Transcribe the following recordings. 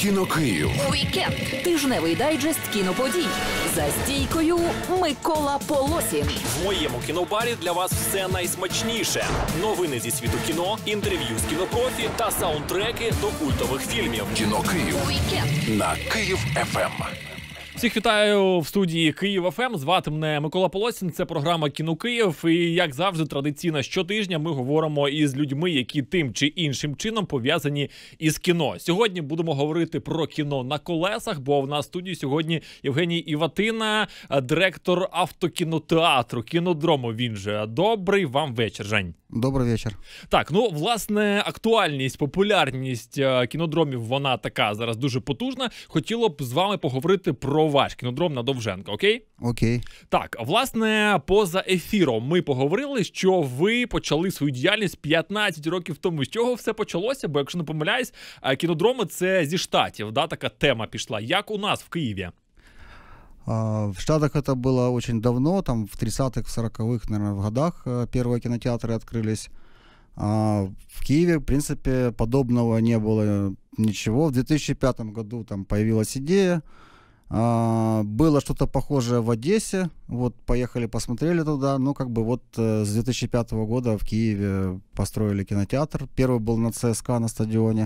Кіно Київ. Вікенд. Тижневий дайджест кіноподій. За стійкою Микола Полосін. В моєму кінобарі для вас все найсмачніше. Новини зі світу кіно, інтерв'ю з кінопрофі та саундтреки до культових фільмів. Кіно Київ. Вікенд. На Київ ФМ. Всіх вітаю в студії Київ ФМ. Звати мене Микола Полосін. Це програма Кіно Київ. І, як завжди, традиційно щотижня ми говоримо із людьми, які тим чи іншим чином пов'язані із кіно. Сьогодні будемо говорити про кіно на колесах, бо в нас в студії сьогодні Євгеній Іватина, директор автокінотеатру, кінодрому він же. Добрий вам вечір, Жень. Добрий вечір. Так, ну, власне, актуальність, популярність кінодромів, вона така зараз дуже потужна. Хотіло б з вами поговорити про ваш кінодром на Довженка, окей? Окей. Так, власне, поза ефіром ми поговорили, що ви почали свою діяльність 15 років тому. З чого все почалося? Бо, якщо не помиляюсь, кінодроми – це зі Штатів, да, така тема пішла. Як у нас в Києві? В Штатах это было очень давно, там в 30-х, 40-х, наверное, в годах первые кинотеатры открылись. В Киеве, в принципе, подобного не было ничего. В 2005 году там появилась идея. Было что-то похожее в Одессе. Вот, поехали, посмотрели туда. Ну, как бы вот с 2005 года в Киеве построили кинотеатр. Первый был на ЦСКА на стадионе.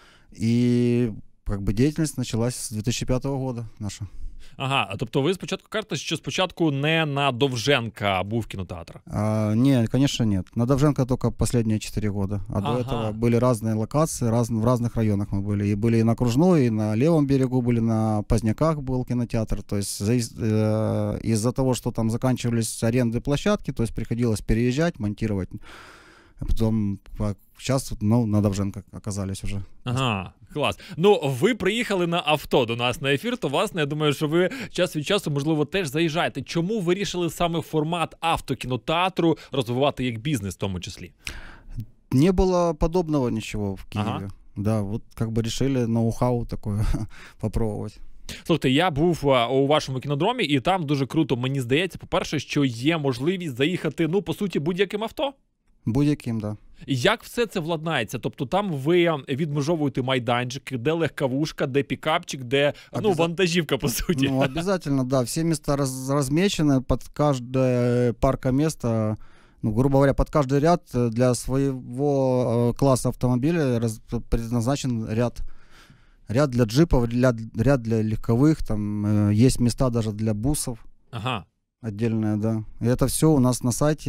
И как бы деятельность началась с 2005 года наша. Ага, тобто ви спочатку кажете, що спочатку не на Довженка був кінотеатр? Нет, конечно, нет. На Довженко только последние 4 года. А до этого были разные локации, в разных районах мы были. И были и на Кружной, и на Левом берегу были, на Поздняках был кинотеатр. То есть из-за того, что там заканчивались аренды площадки, то есть приходилось переезжать, монтировать. А потом сейчас на Довженко оказались уже. Ага, клас. Ну, ви приїхали на авто до нас на ефір, то, власне, я думаю, що ви час від часу, можливо, теж заїжджаєте. Чому вирішили саме формат автокінотеатру розвивати як бізнес в тому числі? Не было подобного ничего в Киеве. Ага. Да, вот как бы решили ноу-хау такое попробовать. Слухайте, я був у вашому кінодромі, і там дуже круто, мені здається, по-перше, що є можливість заїхати, ну, по суті, будь-яким авто. Будь-яким, да. Як все це владнається? Тобто там ви відмежовуєте майданчики, де легковушка, де пікапчик, де вантажівка, по суті. Ну, обязательно, да. Все места размечены под каждое паркоместо, ну, грубо говоря, под каждый ряд для своего класса автомобиля предназначен ряд. Ряд для джипов, ряд для легковых, там есть места даже для бусов. Ага. Отдельная, да. И это все у нас на сайте,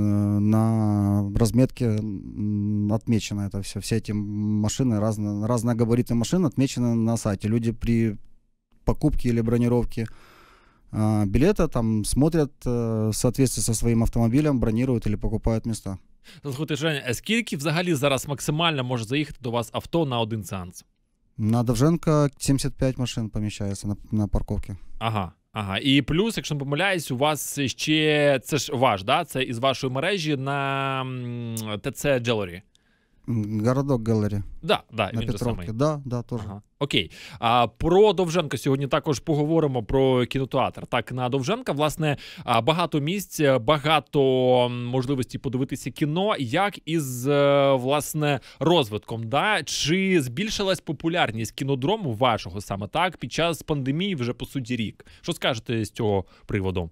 на разметке отмечено это все. Все эти машины, разные габариты машин отмечены на сайте. Люди при покупке или бронировке билета там смотрят в соответствии со своим автомобилем, бронируют или покупают места. Слухайте, Женя, скільки взагалі зараз максимально може заїхати до вас авто на один сеанс? На Довженко 75 машин помещается на парковке. Ага, і плюс, якщо не помиляюсь, у вас ще, це ж ваш, да? Це із вашої мережі на ТЦ Джелері. Городок Галері. Да, на він же самий. Да, теж. Ага. Окей. Про Довженка сьогодні також поговоримо, про кінотеатр. Так, на Довженка, власне, багато місць, багато можливостей подивитися кіно. Як із, власне, розвитком, да? Чи збільшилась популярність кінодрому вашого саме так під час пандемії вже, по суті, рік? Що скажете з цього приводу?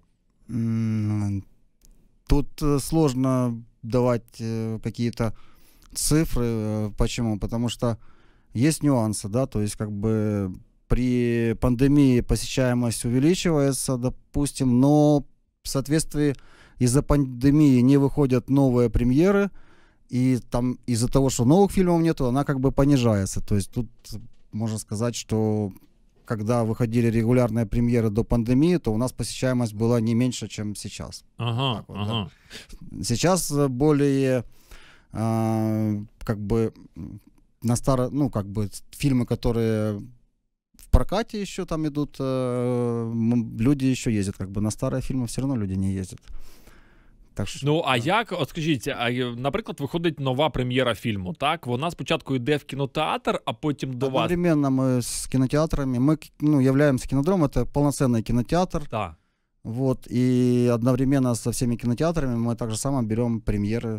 Тут сложно давати какие-то цифры. Почему? Потому что есть нюансы, да, то есть как бы при пандемии посещаемость увеличивается, допустим, но в соответствии из-за пандемии не выходят новые премьеры, и там из-за того, что новых фильмов нету, она как бы понижается. То есть тут можно сказать, что когда выходили регулярные премьеры до пандемии, то у нас посещаемость была не меньше, чем сейчас. Ага. Да. Сейчас более как бы на фильмы, которые в прокате еще там идут, люди еще ездят, как бы на старые фильмы все равно люди не ездят. Так що, ну, а як, от скажіть, наприклад, виходить нова прем'єра фільму, так? Вона спочатку йде в кінотеатр, а потім до вас... Одновременно ми з кінотеатрами, ми, являємося кінодромом, це повноцінний кінотеатр. Так. Вот, и одновременно со всеми кинотеатрами мы также само берем премьеры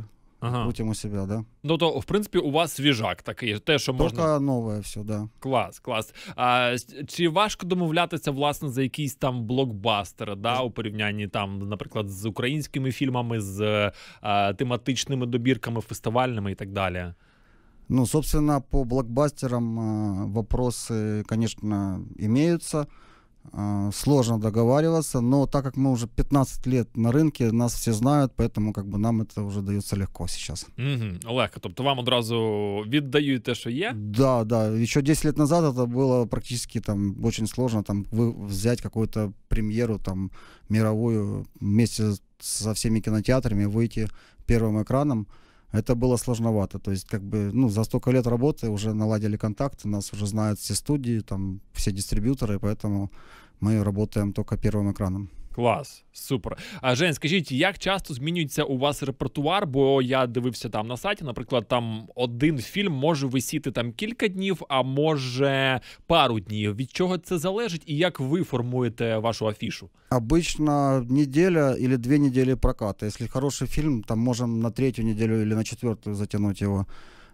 крутим у себя, да. Ну, то, в принципі, у вас свіжак такий, те, що можна... Только новое все, да. Клас. Чи важко домовлятися, власне, за якісь там блокбастери, да, у порівнянні, там, наприклад, з українськими фільмами, з тематичними добірками, фестивальними і так далі? Ну, собственно, по блокбастерам вопросы, конечно, имеются. Сложно договариваться, но так как мы уже 15 лет на рынке, нас все знают, поэтому как бы нам это уже дается легко сейчас. Легко, тобто вам одразу віддають те, що є? Да. Еще 10 лет назад это было практически там очень сложно там взять какую-то премьеру там мировую вместе со всеми кинотеатрами, выйти первым экраном. Это было сложновато. То есть, как бы, ну, за столько лет работы уже наладили контакты, нас уже знают все студии, там, все дистрибьюторы, поэтому мы работаем только первым экраном. Клас, супер. Жень, скажіть, як часто змінюється у вас репертуар? Бо я дивився там на сайті, наприклад, там один фільм може висіти там кілька днів, а може пару днів. Від чого це залежить і як ви формуєте вашу афішу? Обычно неделя или 2 недели проката. Если хороший фильм, там можем на 3-ю неделю или на 4-ю затянуть его.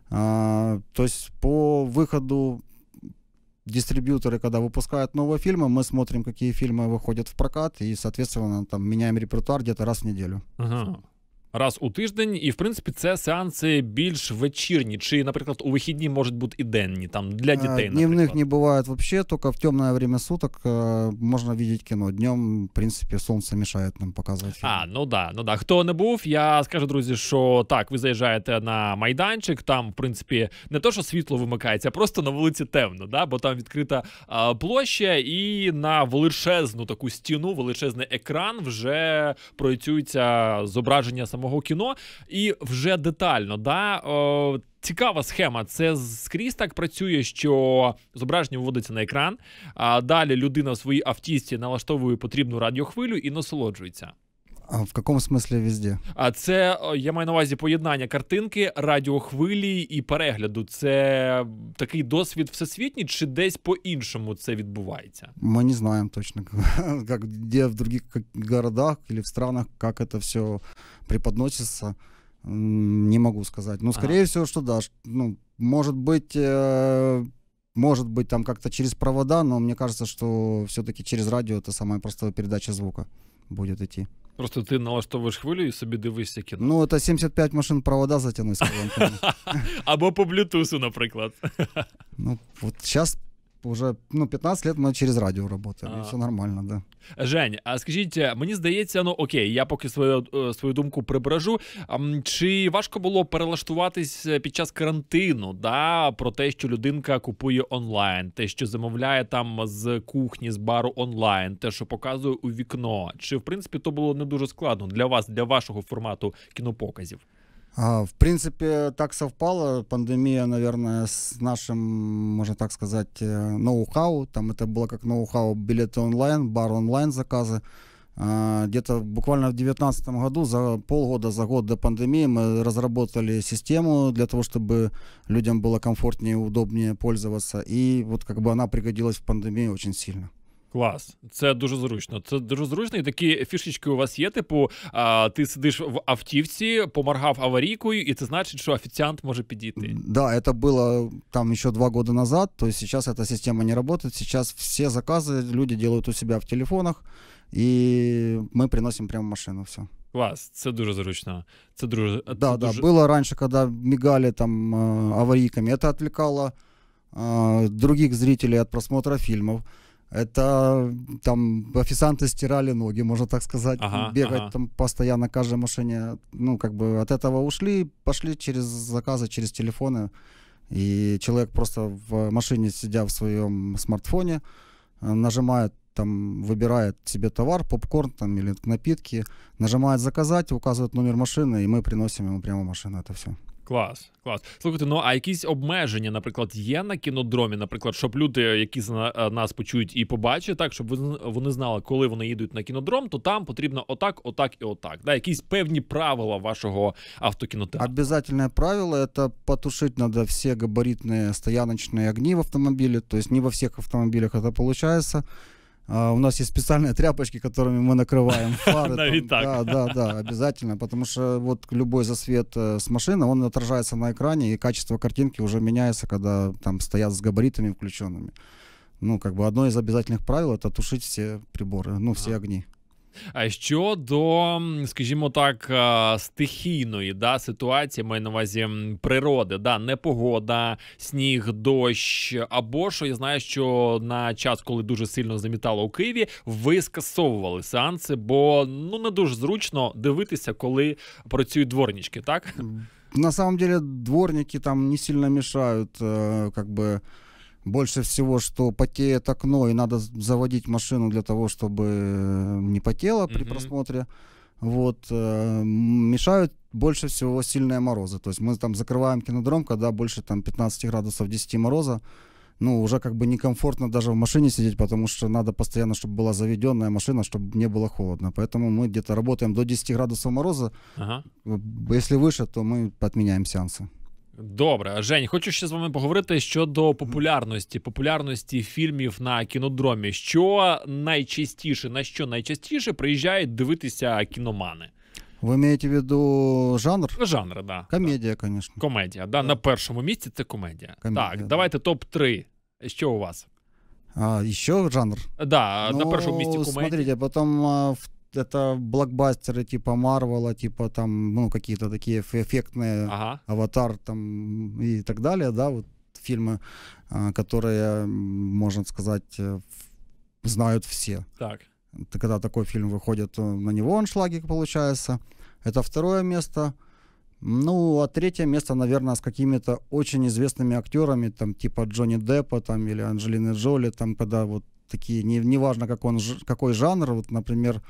То есть по выходу дистрибьюторы, когда выпускают новые фильмы, мы смотрим, какие фильмы выходят в прокат, и, соответственно, там меняем репертуар где-то раз в неделю. Ага. Раз у тиждень, і, в принципі, це сеанси більш вечірні, чи, наприклад, у вихідні можуть бути і денні, там, для дітей, наприклад. Дневных не бывает вообще, только в темное время суток можно видеть кино. Днем, в принципе, солнце мешает нам показывать фильм. Ну да. Хто не був, я скажу, друзі, що так, ви заїжджаєте на майданчик, там, в принципі, не то, що світло вимикається, а просто на вулиці темно, да? Бо там відкрита площа, і на величезну таку стіну, величезний екран вже проєцюється зображення самого кіно, і вже детально, да, цікава схема. Це скрізь так працює, що зображення виводиться на екран, а далі людина в своїй автівці налаштовує потрібну радіохвилю і насолоджується. А в каком смысле везде? А це, я маю на увазі, поєднання картинки, радіохвилі і перегляду. Це такий досвід всесвітній, чи десь по-іншому це відбувається? Мы не знаем точно, как, где в других городах или в странах, как это все преподносится. Не могу сказать. Но, скорее всего, что да. Ну, может быть, там как-то через провода, но мне кажется, что все-таки через радио это самая простая передача звука будет идти. Просто ти налаштовуєш хвилю і собі дивишся кіно. Ну, это 75 машин провода затянуть, скажем. Або по блютусу, наприклад. Ну, вот сейчас уже 15 лет мы через радио работаем, и все нормально, да. Жень, а скажіть, мені здається, ну окей, я поки свою думку прибережу, чи важко було перелаштуватись під час карантину, да, про те, що людинка купує онлайн, те, що замовляє там з кухні, з бару онлайн, те, що показує у вікно, чи в принципі то було не дуже складно для вас, для вашого формату кінопоказів? В принципе, так совпало. Пандемия, наверное, с нашим, можно так сказать, ноу-хау. Там это было как ноу-хау билеты онлайн, бар онлайн заказы. Где-то буквально в 2019 году, за полгода, за год до пандемии, мы разработали систему для того, чтобы людям было комфортнее и удобнее пользоваться. И вот как бы она пригодилась в пандемии очень сильно. Клас, це дуже зручно. Це дуже зручно, і такі фішечки у вас є, типу, ти сидиш в автівці, поморгав аварійкою, і це значить, що офіціант може підійти. Да, это было там еще 2 года назад, то есть сейчас эта система не работает, сейчас все заказы люди делают у себя в телефонах, и мы приносим прямо в машину все. Клас, це дуже зручно. Це дуже... Да, было раньше, когда мигали там аварийками, это отвлекало других зрителей от просмотра фильмов. Это там официанты стирали ноги, можно так сказать, бегать там постоянно каждой машине. Ну, как бы от этого ушли, пошли через заказы, через телефоны. И человек просто в машине, сидя в своем смартфоне, нажимает, там, выбирает себе товар, попкорн там, или напитки, нажимает «Заказать», указывает номер машины, и мы приносим ему прямо в машину это все. Клас. Слухайте, ну а якісь обмеження, наприклад, є на кінодромі, наприклад, щоб люди, які нас почують і побачать, так, щоб вони знали, коли вони їдуть на кінодром, то там потрібно отак, отак і отак. Да? Якісь певні правила вашого автокінотеатру. Обязательное правило – это потушить надо все габаритные стояночные огни в автомобиле, то есть не во всех автомобилях это получается. У нас есть специальные тряпочки, которыми мы накрываем фары. Навіть так. Да, обязательно, потому что вот любой засвет с машины, он отражается на экране, и качество картинки уже меняется, когда там стоят с габаритами включенными. Ну, как бы одно из обязательных правил — это тушить все приборы, ну, всі огні. А щодо, скажімо так, стихійної ситуації, маю на увазі природи, непогода, сніг, дощ, або що я знаю, що на час, коли дуже сильно замітало у Києві, ви скасовували сеанси, бо не дуже зручно дивитися, коли працюють дворнички, так? На самом деле дворники там не сильно мешают, как бы больше всего, что потеет окно, и надо заводить машину для того, чтобы не потело при просмотре. Вот. Мешают больше всего сильные морозы. То есть мы там закрываем кинодром, когда больше там 15 градусов 10 мороза. Ну, уже как бы некомфортно даже в машине сидеть, потому что надо постоянно, чтобы была заведенная машина, чтобы не было холодно. Поэтому мы где-то работаем до 10 градусов мороза. Ага. Если выше, то мы отменяем сеансы. Добре. Жень, хочу ще з вами поговорити щодо популярності фільмів на кінодромі. На що найчастіше приїжджають дивитися кіномани? Ви маєте в виду жанр? Жанр, да. Комедія, звісно. Комедія, да. На першому місці це комедія. Так, давайте топ-3. Що у вас? Еще жанр? Да, на першому місці комедія. Смотрите, потом это блокбастеры типа Марвела, типа там, ну, какие-то такие эффектные, Аватар там и так далее, да, вот фильмы, которые, можно сказать, знают все. Так. Когда такой фильм выходит, то на него аншлаги получается. Это второе место. Ну, а третье место, наверное, с какими-то очень известными актерами, там, типа Джонни Деппа там, или Анджелины Джоли, там, когда вот такие, неважно, какой жанр, вот, например,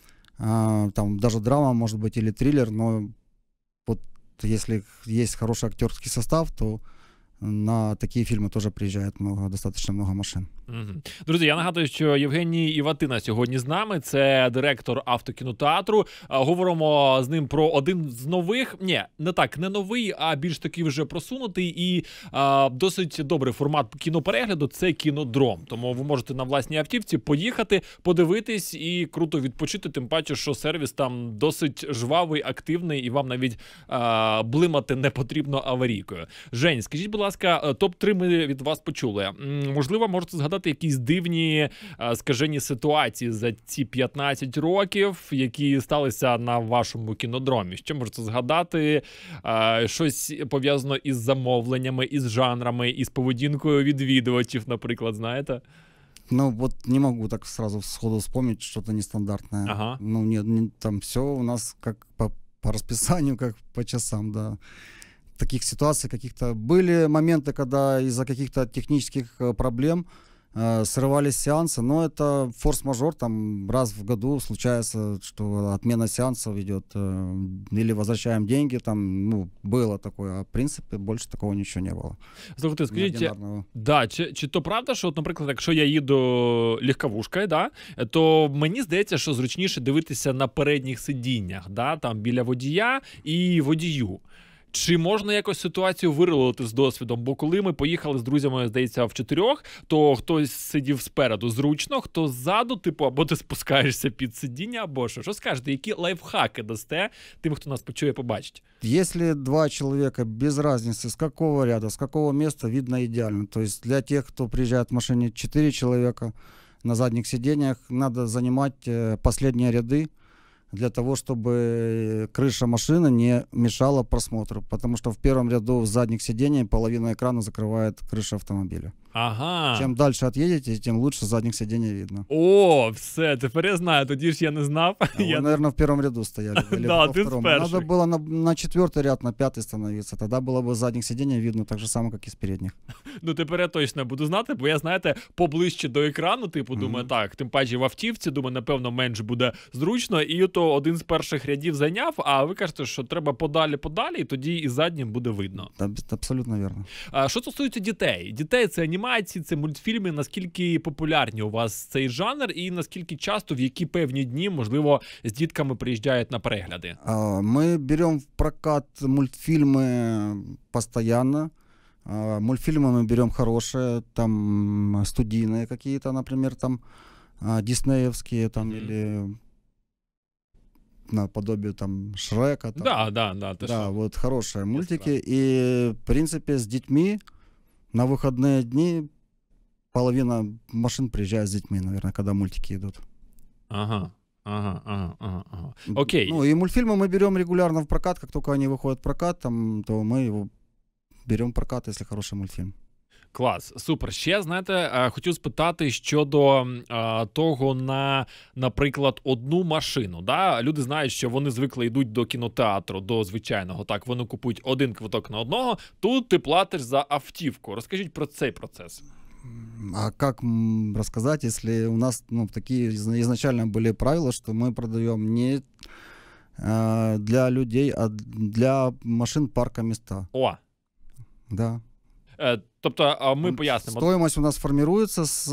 там даже драма, может быть, или триллер, но вот если есть хороший актерский состав, то на такі фільми теж приїжджає достатньо много машин. Друзі, я нагадую, що Євгеній Іватина сьогодні з нами, це директор автокінотеатру. Говоримо з ним про один з нових, не новий, а більш такий вже просунутий і досить добрий формат кіноперегляду – це кінодром. Тому ви можете на власній автівці поїхати, подивитись і круто відпочити, тим паче, що сервіс там досить жвавий, активний і вам навіть блимати не потрібно аварійкою. Жень, скажіть, будь ласка, топ-3 ми від вас почули. Можливо, можете згадати якісь дивні, скажені ситуації за ці 15 років, які сталися на вашому кінодромі. Що можете згадати? Щось пов'язано із замовленнями, із жанрами, із поведінкою відвідувачів, наприклад, знаєте? Ну, вот не могу так сразу сходу вспомнить что-то нестандартное. Ага. Ну, нет, там все у нас как по расписанию, как по часам, да. Таких ситуаций каких-то... Были моменты, когда из-за каких-то технических проблем срывались сеансы, но это форс-мажор, там раз в году случается, что отмена сеансов идет, или возвращаем деньги, там, ну, было такое, а в принципе больше такого ничего не было. Слухайте, скажіть, чи то правда, що, наприклад, якщо я їду легковушкою, то мені здається, що зручніше дивитися на передніх сидіннях, там біля водія і водію. Чи можна якось ситуацію вирулити з досвідом? Бо коли ми поїхали з друзями, здається, в 4, то хтось сидів спереду зручно, хто ззаду, або ти спускаєшся під сидіння, або що. Що скажете, які лайфхаки дасте тим, хто нас почує, побачить? Если 2 человека, без разницы, с какого ряда, с какого места, видно идеально. То есть для тех, кто приезжает в машине 4 человека, на задних сиденьях надо занимать последние ряды, для того, чтобы крыша машины не мешала просмотру, потому что в первом ряду в задних сиденьях половину экрана закрывает крыша автомобиля. Ага. Чем дальше отъедете, тем лучше с задних сидений видно. О, все, тепер я знаю, тоді ж я не знав. Вы, наверное, в первом ряду стояли. Да, ты с перших. Надо было на 4-й ряд, на 5-й становиться, тогда было бы с задних сидений видно так же само, как и с передних. Ну, тепер я точно буду знати, бо я, знаєте, поближче до екрану, думаю, так, тим паче в автівці, думаю, напевно, менш буде зручно, і то один з перших рядів зайняв, а ви кажете, що треба подалі, і тоді і заднім буде видно. Абсолютно вірно. Що стосується дітей? Дітей – це анімації, це мультфільми. Наскільки популярні у вас цей жанр і наскільки часто, в які певні дні, можливо, з дітками приїжджають на перегляди? Мы берем в прокат мультфильмы постоянно. Мультфильмы мы берем хорошие, там студийные какие-то, например, там диснеевские там или наподобие там Шрека. Там. Да, Да, вот хорошие мультики. И, в принципе, с детьми на выходные дни половина машин приезжает с детьми, наверное, когда мультики идут. Ага. Окей. Ну, и мультфильмы мы берем регулярно в прокат. Как только они выходят в прокат, там, то мы его берем в прокат, если хороший мультфільм. Клас, супер. Ще, знаєте, хотів спитати щодо того наприклад, одну машину. Да? Люди знають, що вони звикли йдуть до кінотеатру, до звичайного. Так, вони купують один квиток на одного, тут ти платиш за автівку. Розкажіть про цей процес. А как рассказать, если у нас такие изначально были правила, что мы продаем не для людей, а для машин парка места. О! Да. Тобто, ми пояснимо. Стоимость у нас формируется с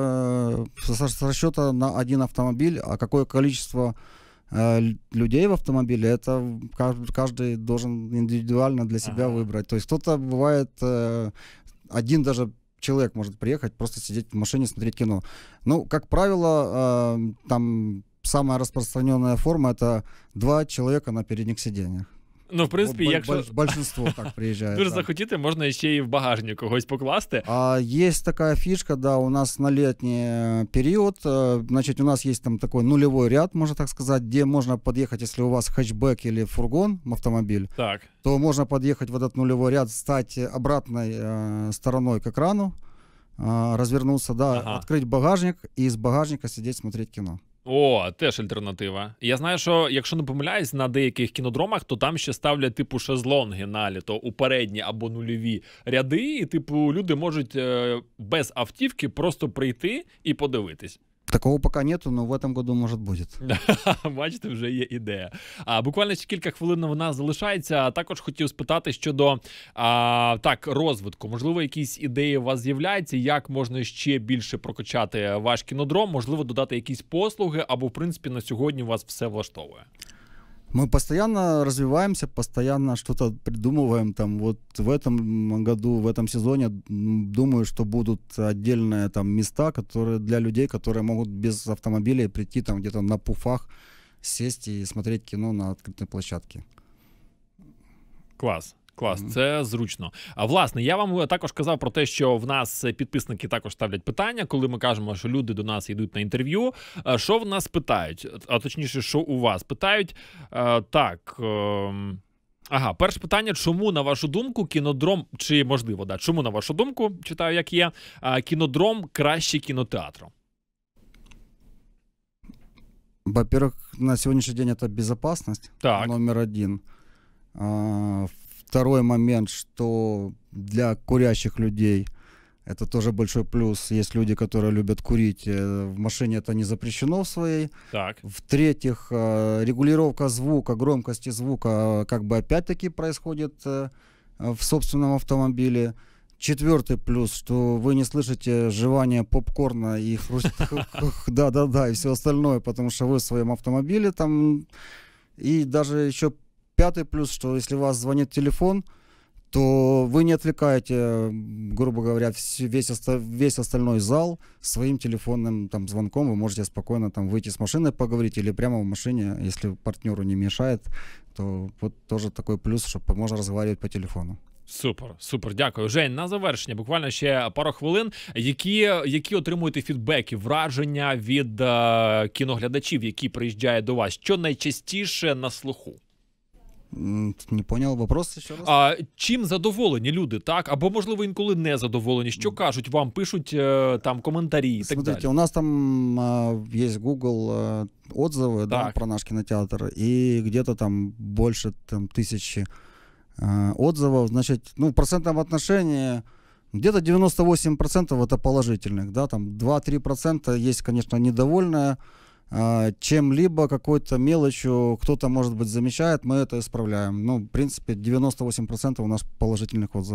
расчета на один автомобиль, а какое количество людей в автомобиле, это каждый должен индивидуально для себя выбрать. То есть кто-то бывает, один даже человек может приехать, просто сидеть в машине, смотреть кино. Ну, как правило, там самая распространенная форма — это 2 человека на передних сиденьях. Ну, в принципі, якщо... Большинство так приезжает. Дуже да. захотіти, можна ще і в багажник когось покласти. Есть такая фишка, да, у нас на летний период, значит, у нас есть там такой нулевой ряд, можно так сказать, где можно подъехать, если у вас хэтчбэк или фургон, автомобиль, Так. то можно подъехать в этот нулевой ряд, стать обратной стороной к экрану, развернуться, да, открыть багажник и из багажника сидеть, смотреть кино. О, теж альтернатива. Я знаю, що, якщо не помиляюсь, на деяких кінодромах, то там ще ставлять, типу, шезлонги наліто у передні або нульові ряди, і, типу, люди можуть без автівки просто прийти і подивитись. Такого пока нету, но в этом году, может, будет. Бачите, вже є ідея. Буквально ще кілька хвилин в нас залишається. А також хотів спитати щодо розвитку. Можливо, якісь ідеї у вас з'являються, як можна ще більше прокачати ваш кінодром, можливо, додати якісь послуги, або, в принципі, на сьогодні вас все влаштовує? Мы постоянно развиваемся, постоянно что-то придумываем. Там вот в этом году, в этом сезоне, думаю, что будут отдельные там места, которые для людей, которые могут без автомобиля прийти там где-то на пуфах, сесть и смотреть кино на открытой площадке. Клас. Це зручно. Власне, я вам також казав про те, що в нас підписники також ставлять питання, коли ми кажемо, що люди до нас йдуть на інтерв'ю. Що в нас питають? А точніше, що у вас питають? Перше питання, чому, на вашу думку, кінодром, чи можливо, чому, на вашу думку, читаю, як є, кінодром краще кінотеатру? Во-первых, на сегодняшний день это безопасность, так. Номер 1. Второй момент, что для курящих людей это тоже большой плюс. Есть люди, которые любят курить. В машине это не запрещено в своей. Так. В-третьих, регулировка звука, громкости звука как бы опять-таки происходит в собственном автомобиле. Четвертый плюс, что вы не слышите жевания попкорна и да, и все остальное, потому что вы в своем автомобиле там. И даже еще пятый плюс, что если у вас звонит телефон, то вы не отвлекаете, грубо говоря, весь остальной зал своим телефонным там звонком. Вы можете спокойно там выйти с машины поговорить или прямо в машине, если партнеру не мешает, то вот тоже такой плюс, что можно разговаривать по телефону. Супер, дякую. Жень, на завершення, буквально ще пару хвилин. Які отримуєте фідбеки, враження від кіноглядачів, які приїжджають до вас? Що найчастіше на слуху? Не понял вопрос ще раз. Чим задоволені люди, так? Або, можливо, інколи не задоволені. Що кажуть вам, пишуть там коментарі і так далі? Смотрите, у нас там есть Google отзывы, да, про наш кинотеатр, и где-то там больше там 1000 отзывов. Значит, в процентном отношении где-то 98% это положительных, да, там 2-3% есть, конечно, недовольные чем-либо, какой-то мелочью, кто-то, может быть, замечает, мы это исправляем. В принципе, 98% у нас положительных отзывов.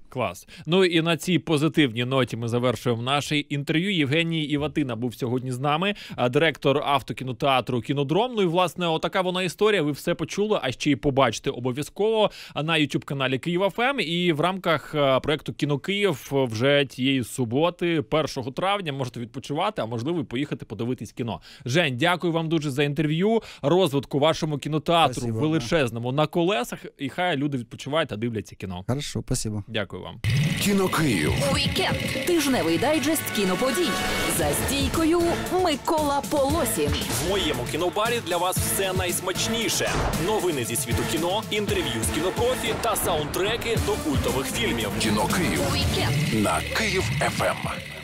Клас. Ну і на цій позитивній ноті ми завершуємо наше інтерв'ю. Євгеній Іватина був сьогодні з нами, директор автокінотеатру «Кінодром». Ну і, власне, отака вона історія. Ви все почули, а ще й побачите обов'язково на YouTube-каналі Київ ФМ. І в рамках проєкту «Кіно Київ» вже тієї суботи, 1 травня, можете відпочивати, а можливо, поїхати подивитись кіно. Жень, дякую вам дуже за інтерв'ю. Розвитку вашому кінотеатру Спасибо, величезному на колесах. І хай люди відпочивають та дивляться кіно. Хорошо, спасибо. Дякую вам. Кіно Київ. Уікенд. Тижневий дайджест кіноподій. За стійкою Микола Полосін. В моєму кінобарі для вас все найсмачніше. Новини зі світу кіно, інтерв'ю з кінопрофі та саундтреки до культових фільмів. Кіно Київ Уікенд. на Київ ФМ.